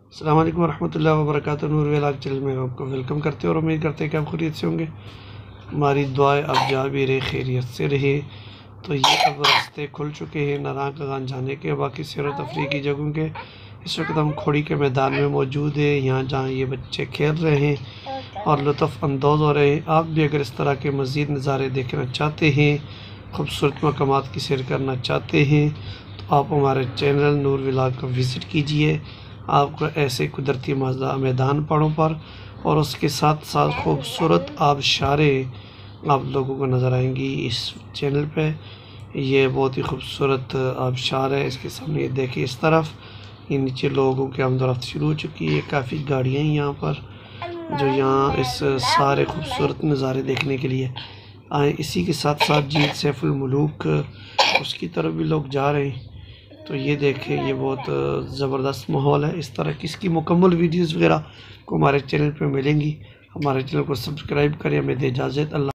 السلام علیکم ورحمۃ اللہ وبرکاتہ۔ نور ویلاگ چینل میں آپ کو ویلکم کرتے ہیں اور امید کرتے ہیں کہ آپ خیریت سے ہوں گے۔ ہماری دعائیں اب جا بھی رہے، خیریت سے رہے۔ تو یہ اب راستے کھل چکے ہیں ناران کغان جانے کے، باقی سیر و تفریح کی جگہوں کے۔ اس وقت ہم کھوڑی کے میدان میں موجود ہیں، یہاں جہاں یہ بچے کھیل رہے ہیں اور لطف اندوز ہو رہے ہیں۔ آپ بھی اگر اس طرح کے مزید نظارے دیکھنا چاہتے ہیں، خوبصورت مقامات کی سیر کرنا چاہتے ہیں، تو آپ ہمارے چینل نور ویلاگ کو وزٹ کیجئے۔ آپ کو ایسے قدرتی میدان پہاڑوں پر اور اس کے ساتھ ساتھ خوبصورت آبشاریں آپ لوگوں کو نظر آئیں گی اس چینل پہ۔ یہ بہت ہی خوبصورت آبشار ہے۔ اس کے سامنے یہ دیکھیں، اس طرف یہ نیچے لوگوں کی آمد و رفت شروع ہو چکی ہے۔ کافی گاڑیاں ہیں یہاں پر جو یہاں اس سارے خوبصورت نظارے دیکھنے کے لیے آئیں۔ اسی کے ساتھ ساتھ جھیل سیف الملوک، اس کی طرف بھی لوگ جا رہے ہیں۔ تو یہ دیکھیں، یہ بہت زبردست ماحول ہے۔ اس طرح کی اس کی مکمل ویڈیوز وغیرہ کو ہمارے چینل پہ ملیں گی۔ ہمارے چینل کو سبسکرائب کریں۔ ہمیں دے اجازت۔ اللہ